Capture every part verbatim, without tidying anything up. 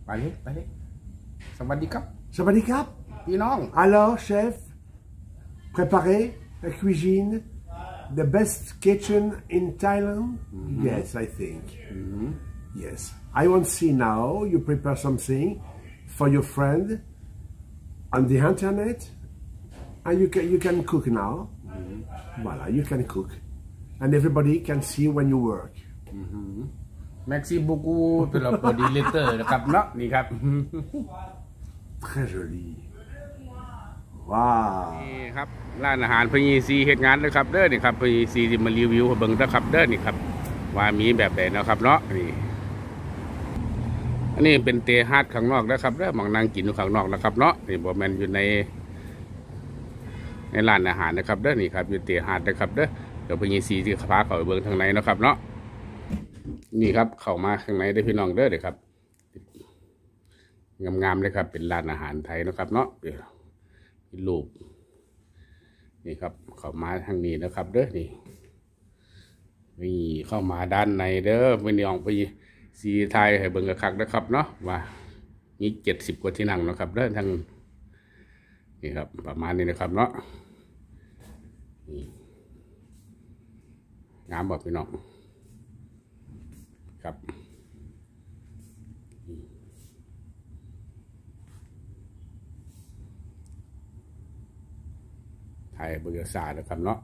ไปเลยไปเลยสวัสดีครับสวัสดีครับพี่น้อง Alors chef préparé la cuisine the best kitchen in Thailand mm-hmm. Yes I think mm-hmm. Yes I want to see now you prepare something for your friend on the internet and you can you can cook now mm-hmm. Voila you can cook and everybody can see when you work Merci beaucoup pour le modérateur นะครับเนาะนี่ครับ Très joliว้าวนี่ครับร้านอาหารพญีซีเฮ็ดงานเลยครับเด้อนี่ครับพญีซีที่มารีวิวเบิ่งนะครับเด้อนี่ครับว่ามีแบบไหนนะครับเนาะนี่อันนี้เป็นเตะฮาร์ดข้างนอกนะครับเด้อหมังนั่งกินอยู่ข้างนอกนะครับเนาะนี่บ่แม่นอยู่ในในร้านอาหารนะครับเด้อนี่ครับอยู่เตะฮาร์ดนะครับเด้อเดี๋ยวพญีซีที่พาเข้าไปเบิ่งทางในนะครับเนาะนี่ครับเข้ามาข้างในได้พี่น้องเด้อเด้อครับงามๆเลยครับเป็นร้านอาหารไทยนะครับเนาะเป็นรูปนี่ครับเข้ามาทางนี้นะครับเด้อนี่นี่เข้ามาด้านในเด้อไม่ได้ออกไปซีไทยให้เบิ่งกระคักนะครับเนาะว่ามีเจ็ดสิบกว่าที่นั่งนะครับเด้อทางนี่ครับประมาณนี้นะครับเนาะนี่งามบอกพี่น้องครับไทยเบอร์ซานะครับเนาะ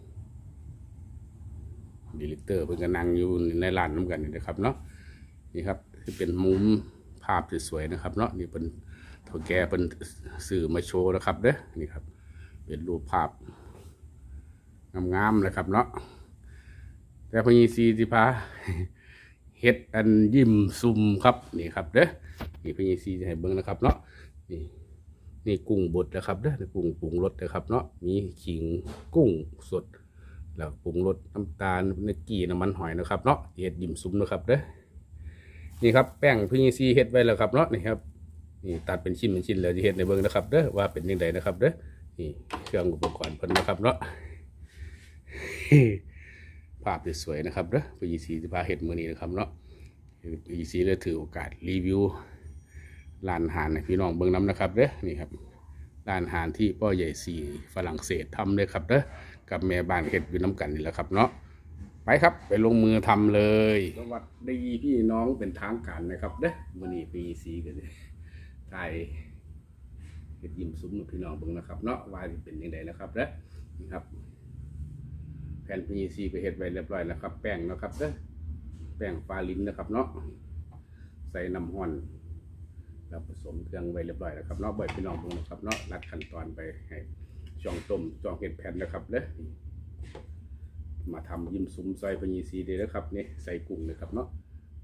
ดีลิเตอร์เพิ่งกำลังอยู่ในร้านน้ำกันนี่นะครับเนาะนี่ครับที่เป็นมุมภาพสวยๆนะครับเนาะนี่เป็นเท่าแก่เป็นสื่อมาโชว์นะครับเด้อนี่ครับเป็นรูปภาพงามๆนะครับเนาะแต่พญีซีสิพาเฮ็ดอันยิ้มซุ่มครับนี่ครับเด้อนี่พญีซีจะให้เบิ่งนะครับเนาะนี่นี่กุ้งบดนะครับเด้อกุ้งปรุงรสนะครับเนาะมีขิงกุ้งสดแล้วปรุงรสน้ำตาลเนื้อกี้น้ำมันหอยนะครับเนาะเฮ็ดยิ้มซุ่มนะครับเด้อนี่ครับแป้งพญีซีเฮ็ดไว้แล้วครับเนาะนี่ครับนี่ตัดเป็นชิ้นเป็นชิ้นแล้วจะเฮ็ดในเบิ่งนะครับเด้อว่าเป็นยังไงนะครับเด้อนี่เครื่องอุปกรณ์เพิ่นนะครับเนาะภาพสวยนะครับเด้อพญีซีสิพาเฮ็ดมื้อนี้นะครับเนาะพญีซีเลยถือโอกาสรีวิวร้านอาหารให้พี่น้องเบิ่งน้ำนะครับเด้อนี่ครับร้านอาหารที่พ่อใหญ่สีฝรั่งเศสทำเลยครับเด้อกับแม่บ้านเฮ็ดอยู่น้ำกันนี่แหละครับเนาะไปครับไปลงมือทำเลยสวัสดีพี่น้องเป็นทางการนะครับเด้อมื้อนี้พญีซีกันถ่ายเฮ็ดยิ้มซุ้มพี่น้องเบิ่งนะครับเนาะว่าเป็นยังไงนะครับเด้อนี่ครับแผ่น พี วี ซี ไปเฮ็ดไว้เรียบร้อยแล้วครับแป้งนะครับเด้อแป้งฟาลินนะครับเนาะใส่น้ำห่อนแล้วผสมเครื่องไว้เรียบร้อยแล้วครับเนาะบ่อยพี่น้องดูนะครับเนาะรัดขั้นตอนไปให้ช่องต้มช่องเห็ดแผ่นนะครับเด้อมาทำยิ้มซุ้มซอย พี วี ซี เด้อครับนี่ใส่กุ้งเลยครับเนาะ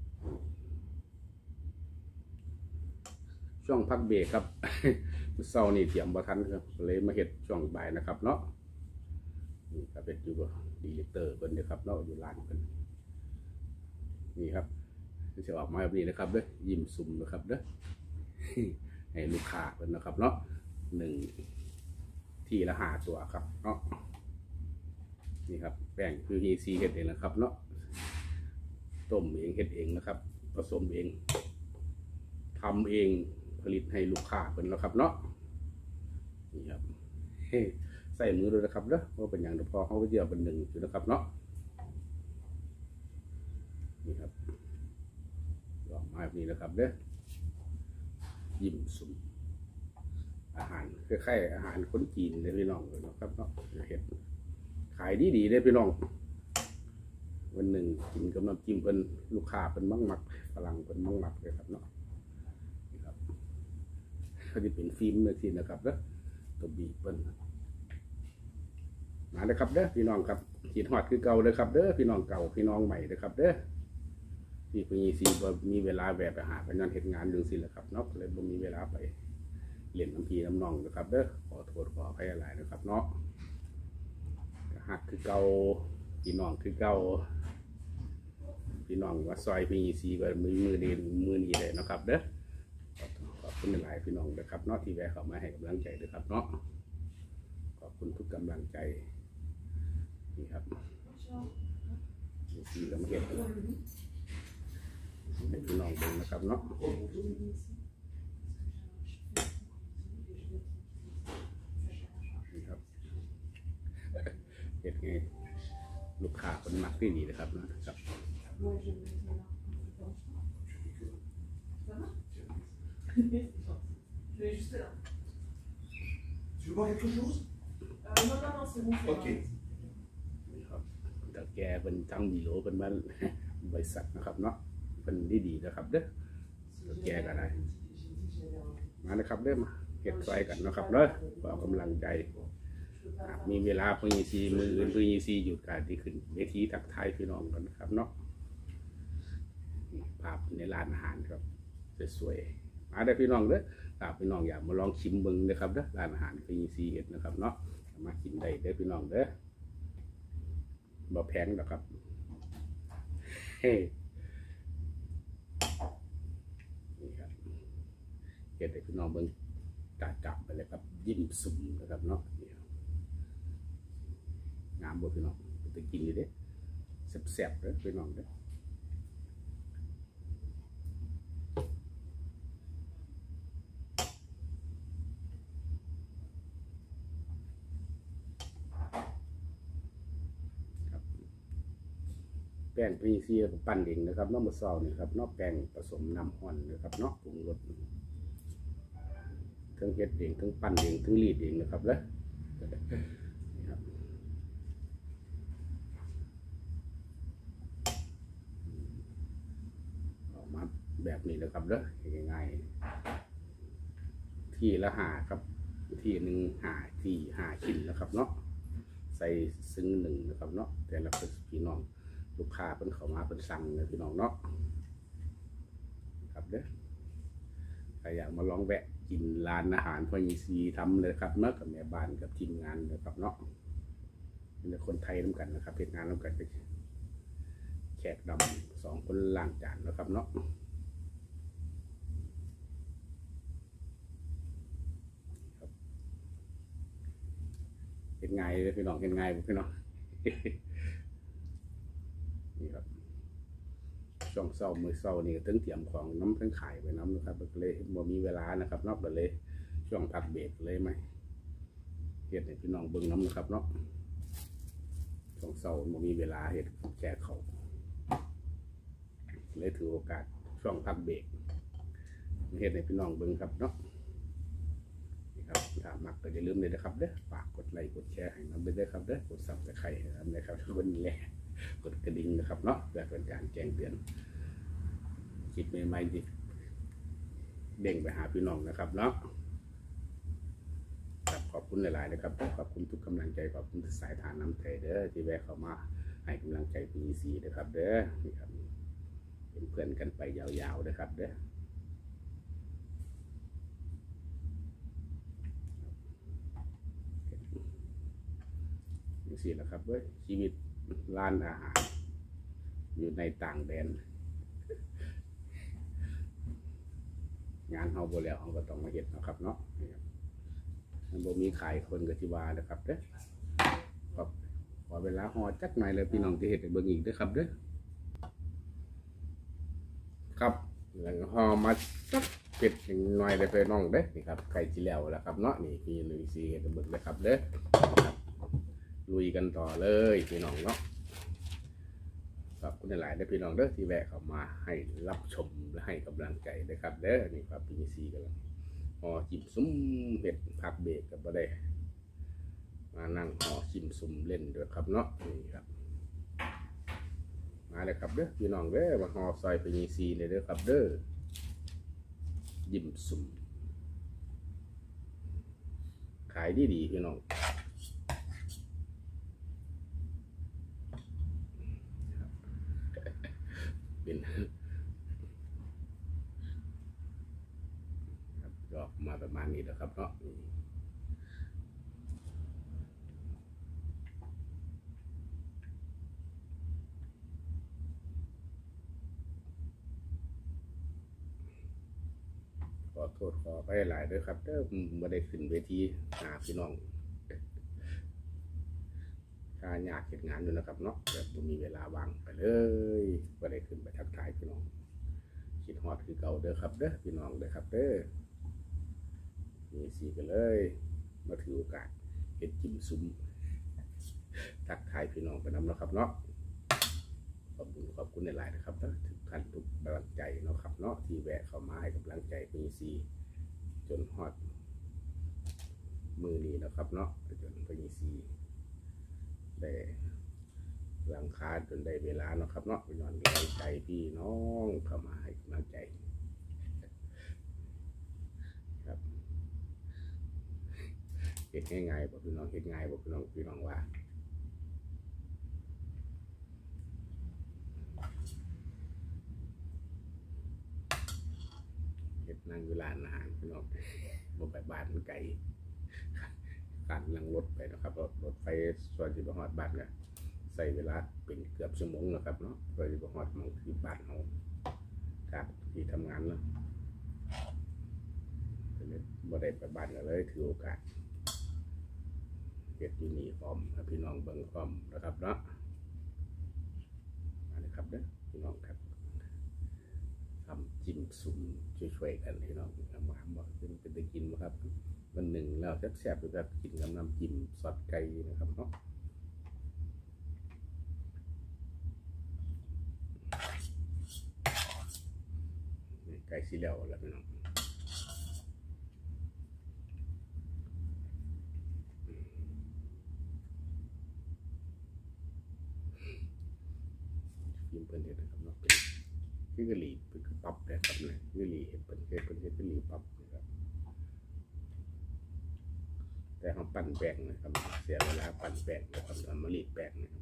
ช่วงพักเบรกครับเช้านี่เตรียมบ่ทันครับเลยมาเฮ็ดช่วงบ่ายนะครับเนาะนี่ครับเป็นอยู่ดีลิเตอร์เพิ่นนะครับเนาะอยู่ร้านเพิ่นนี่ครับจะออกมาแบบนี้นะครับเด้อยิ้มซุ่มนะครับเด้อให้ลูกค้าเพิ่นนะครับเนาะหนึ่งที่ละห้าตัวครับเนาะนี่ครับแป้งคือ พี วี ซี เฮ็ดเองนะครับเนาะต้มเองเฮ็ดเองนะครับผสมเองทำเองผลิตให้ลูกค้าเพิ่นนะครับเนาะนี่ครับใส่มือด้วยนะครับเนาะเพราะเป็นอย่างเดียวพอเขาไปเดียวเป็นหนึ่งอยู่นะครับเนาะนี่ครับออกมาแบบนี้นะครับเด้อยิ้มสุ่มอาหารคล้ายๆอาหารคนจีนเลยพี่น้องเลยนะครับเนาะเห็ดขายดีๆเลยพี่น้องวันหนึ่งกินกับน้ำจิ้มเป็นลูกค้าเป็นมั่งหมักฝรั่งเป็นมั่งหมักเลยครับเนาะนี่ครับเขาจะเป็นฟิล์มเลยทีนะครับเด้อตัวบีบเป็นมาเลยครับเด้อพี่น้องครับขีดหอดคือเก่าเลยครับเด้อพี่น้องเก่าพี่น้องใหม่เลยครับเด้อที่พีซีมีเวลาแบบไปหาไปงานเหตุงานดึงสิแหละครับเนาะเลยบ่มีเวลาไปเรียนน้ำพีน้ำนองนะครับเด้อขอโทษขออภัยอะไรนะครับเนาะหักคือเก่าพี่น้องคือเก่าพี่น้องว่าซอยพีซีก็มือมือดีมือนี้เลยนะครับเด้อขอบคุณหลายพี่น้องนะครับเนาะที่แวะเข้ามาให้กำลังใจด้วยครับเนาะขอบคุณทุกกำลังใจนี่ครับ สีก็มาเห็ดให้พี่น้องเบิ่งนะครับเนาะนี่ครับเฮ็ดไงลูกค้าคนมักที่ดีนะครับนะครับ Je vais juste là. Tu veux boire quelque chose? Euh, non, non, non, c'est bon. Ok. นี่ครับแต่แกเป็นทั้งบีโลเป็นบ้านบริษัทนะครับเนาะเป็นดีดีนะครับเด้อแต่แกก็ได้มาเลยครับเด้อมาเฮ็ดซอยกันนะครับเด้อขอกำลังใจมีเวลาพยีซีมืออื่นพยีซีหยุดการที่ขึ้นเวทีทักทายพี่น้องกันนะครับเนาะภาพในร้านอาหารครับสวยๆมาได้พี่น้องเด้อถ้าพี่น้องอยากมาลองชิมเบิ้งนะครับเด้อร้านอาหารพยีซีเอ็ดนะครับเนาะมากินได้เด้อพี่น้องเด้อบ่แพงหรอกครับเฮ้นี่ครับเฮ็ดให้พี่น้องเบิ้งจับๆไปเลยครับยิ้มสุ่มนะครับเนาะงามบ่พี่น้องจะกินอยู่เด้แซ่บๆเด้อพี่น้องเด้อแป้งพีซีปั้นเองนะครับนอกมือซอนี่ครับนอกแป้งผสมน้ำห่อนนะครับเนาะปรุงรสทั้งเฮ็ดเองทั้งปั้นเองทั้งรีดเองนะครับเลยออกมาแบบนี้นะครับเด้อง่ายๆที่ละหาครับที่หนึ่งหาที่หาชิ้นนะครับเนาะใส่ซึ้งหนึ่งนะครับเนาะแต่ละพี่น้องลูกค้าเป็นเข้ามาเป็นสั่งเลยพี่น้องเนาะครับเด้อใครอยากมาลองแวะกินร้านอาหารพยีซีทำเลยครับเนาะกับแม่บ้านกับทีมงานนะครับเนาะเป็นคนไทยน้ำกันนะครับเป็นงานน้ำกันแขกดำสองคนล้างจานนะครับเนาะเป็นไงเลยพี่น้องเป็นไงพี่น้องนี่ครับช่วงเศร้ามือเศร้านี่ตั้งเตรียมของน้ำทั้งไข่ไปน้ำนะครับเลยบ่มีเวลานะครับนอกจากเลยช่วงพักเบรกเลยไหมเห็ดให้พี่น้องเบิ่งน้ำนะครับเนาะช่วงเศร้าบ่มีเวลาเห็ดแก่เขาเลยถือโอกาสช่วงพักเบรกเห็ดให้พี่น้องเบิ่งครับเนาะนี่ครับถ้ามักก็อย่าลืมเลยนะครับเด้อฝากกดไลค์กดแชร์ให้น้ำไปด้วยครับเด้อกดซับสไครต์นะครับวันนี้แหละกดกระดิ่งนะครับเนาะเพื่อเป็นการแจ้งเตือนคลิปใหม่ๆที่เด้งไปหาพี่น้องนะครับเนาะครับขอบคุณหลายๆนะครับขอบคุณทุกกำลังใจขอบคุณทุกสายทานน้ำใจเด้อที่แวะเข้ามาให้กำลังใจพีซีนะครับเด้อนี่ครับเป็นเพื่อนกันไปยาวๆนะครับเด้อนี่สิแหละครับเว้ยชีวิตร้านอาหารอยู่ในต่างแดนงานเฮาบ่แล้วเฮาก็ต้องมาเฮ็ดนะครับเนาะมันบ่มีขายคนก็สิว่านะครับเด้อครับขอเวลาฮอจักหน่อยเลยพี่น้องที่เฮ็ดให้เบิ่งอีกเด้อครับเด้อครับแล้วฮอมาจักเป็ดอีกหน่อยเลยพี่น้องเด้อนี่ครับไก่สิแล้วแล้วครับเนาะนี่พี่ลุยสิเฮ็ดให้เบิ่งเลยครับเด้อลุยกันต่อเลยพี่น้องเนาะขอบคุณหลายๆเด้อพี่น้องเด้อที่แวะเข้ามาให้รับชมและให้กำลังใจนะครับเด้อนี่ครับพีซีกันแล้วห่อจิ้มซุ้มเห็ดผักเบรกกับบ่ได้มานั่งห่อจิ้มซุ้มเล่นด้วยครับเนาะนี่ครับมาเลยครับเด้อพี่น้องเด้อมาห่อซอยพีซีเลยเด้อครับเด้อยิ้มซุ้มขายดีดีพี่น้องก็มาประมาณนี้แล้วครับเนาะขอโทษขอไปหลายด้วยครับเด้อไม่ได้ขึ้นเวทีหาพี่น้องการอยากเก็บงานอยู่นะครับเนาะแบบมีเวลาว่างไปเลยไม่ได้ขึ้นไปทักทายพี่น้องอดคือเก่าเด้อครับเด้อพี่น้องเด้อครับเด้อมีสีกันเลยมาถือโอกาสเฮ็ดจิ้มซุ้มทักทายพี่น้องไปนำเนาะครับเนาะขอบคุณขอบคุณในหลายนะครับทุกท่านทุกกำลังใจเนาะครับเนาะที่แวะเข้ามาให้กำลังใจมีสีจนฮอดมือนี้นะครับเนาะจนมีสีได้หลังคาจนได้เวลาเนาะครับเนาะย้อนแรงใจพี่น้องเข้ามาให้กำลังใจครับเฮ็ดง่ายๆบอกพี่น้องเฮ็ดง่ายบอกพี่น้องพี่น้องว่าเฮ็ดนั่งอยู่ร้านอาหารพี่น้องบ่ไปบ้านมันไกลการนั่งรถไปนะครับรถรถไฟส่วนที่บ่ฮอดบ้านเนี่ยใส่เวลาเป็นเกือบชั่วโมงนะครับเนาะเพื่อที่จะฮอดมองที่บ้านเราจากที่ทำงานเนาะบ่ได้ไปบ้านกันเลยถือโอกาสเฮ็ดอยู่นี่พร้อมพี่น้องเบิ่งพร้อมนะครับเนาะมาเลยครับเด้อพี่น้องครับทำจิ้มซุ่มช่วยๆกันพี่น้องทำมาบอกเป็นเป็นได้กินนะครับวันหนึ่งแล้วแซ่บๆแบบกินกับน้ำจิ้มซอสไก่นะครับเนาะไก่สีเหลวแล้วพี่น้องฟิล์มเพิ่นเห็ดนะครับเนาะเป็นคือกะหรี่เป็นคือปั๊บนะครับเนี่ยคือกะหรี่เห็ดเป็นเห็ดเป็นเห็ดกะหรี่ปั๊บนะครับแต่เขาปั่นแป้งนะครับเสียเวลาปั่นแป้งนะครับทำมะลิแป้งนะครับ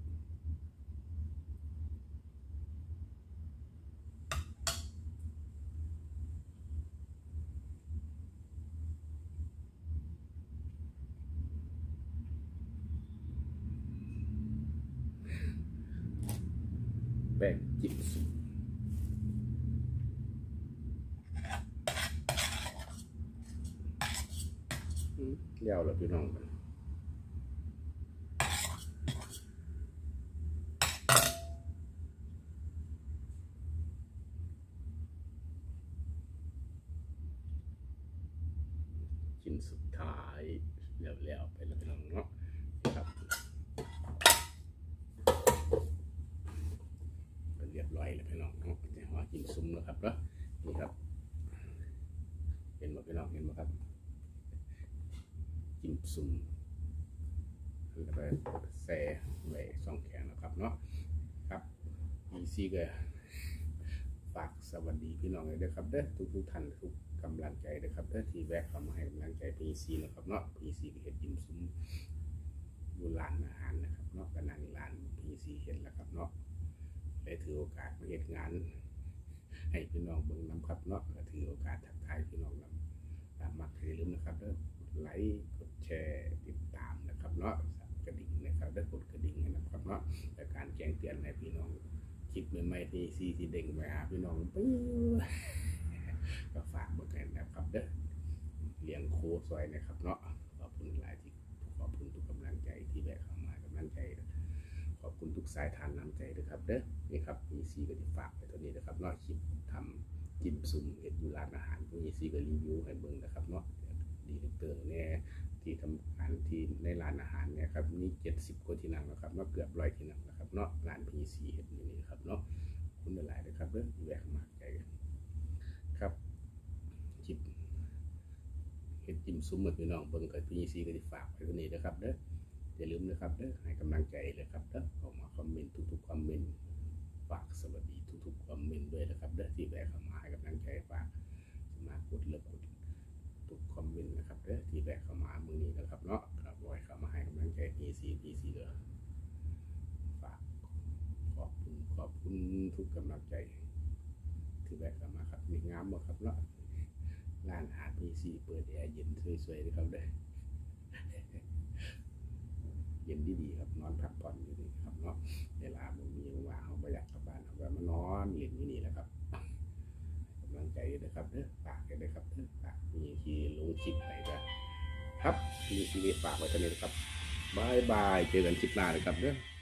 แป้งจิ้มซุปเลี้ยวแล้วพี่น้องกันชิ้นสุดท้ายเลี้ยวๆไปแล้วพี่น้องเนาะครับเรียบร้อยแล้วพี่น้องเนาะจะห่อจิ้มซุ่มนะครับเนาะนี่ครับเห็นไหมพี่น้องเห็นไหมครับจิ้มซุ่มแล้วก็แซ่ไว้สองแขนนะครับเนาะครับอีซี่ก็ฝากสวัสดีพี่น้องเลยด้วยครับเด้อทุกทุกท่านทุกกำลังใจนะครับเด้อที่แวะเข้ามาให้กำลังใจพีซีนะครับเนาะพีซีก็เห็นจิ้มซุ่มอยู่ร้านอาหารนะครับเนาะก็นั่งร้านพีซีเห็นแล้วครับเนาะได้ถือโอกาสมาเฮ็ดงานให้พี่น้องเบิ่งนำครับเนาะก็ถือโอกาสทักทายพี่น้องนำตามมักอย่าลืมนะครับเด้อไลค์กดแชร์ติดตามนะครับเนาะกระดิ่งนะครับได้กดกระดิ่งนะครับเนาะแต่การแจ้งเตือนให้พี่น้องคลิปใหม่ๆที่ซีที่เด้งไปหาพี่น้องปึ๊บก็ฝากเบิ่งกันนะครับเด้อเลี้ยงโคซอยนะครับเนาะขอบคุณหลายที่ขอบคุณทุกกำลังใจที่แวะเข้ามากำลังใจขอบคุณทุกสายทานน้ำใจด้วยครับเด้อนี่ครับมีซีก็จะฝากไปตัวนี้นะครับเนาะคลิปทำจิ้มซุ่มเห็ดอยู่ร้านอาหารมีซีก็รีวิวให้เบิ่งนะครับเนาะดีเตอร์เนี่ยที่ทำงานที่ในร้านอาหารเนี่ยครับนี่เจ็ดสิบกว่าที่นั่งนะครับเนาะเกือบร้อยที่นั่งนะครับเนาะร้านพีซีเห็ดนี่ครับเนาะคุณหลายนะครับเด้อแวะมาใจกันครับจิบเห็ดจิ้มซุ่มกับพี่น้องเบิ่งกับพีซีก็จะฝากไปตัวนี้นะครับเด้ออย่าลืมนะครับเด้อให้กำลังใจเลยครับเด้อออกมาคอมเมนต์ทุกๆคอมเมนต์ฝากสวัสดีทุกๆคอมเมนต์ด้วยนะครับเด้อที่แวะเข้ามาให้กำลังใจฝากสมากดเลิกกดทุกคอมเมนต์นะครับเด้อที่แวะเข้ามามือนี้นะครับเนาะครับบอยเข้ามาให้กำลังใจพีซีพีซีเด้อฝากขอบคุณขอบคุณทุกกำลังใจที่แวะเข้ามาครับมีงามบ่ครับเนาะร้านอาหารพีซีเปิดแอร์เย็นสวยๆนะครับเด้อเย็นดีๆครับนอนพักผ่อนอยู่นี่ครับเนาะเวลาบ่มีว่างเขาบ่อยากกลับบ้านเขาก็มานอนเล่นอยู่นี่แหละครับกำลังใจนะครับเด้อฝากกันด้วยครับเด้อฝากมีที่ลงคลิปไปก็ครับมีชีวิตฝากไว้เท่านี้ครับบายบายเจอกันคลิปหน้าเลยครับเด้อ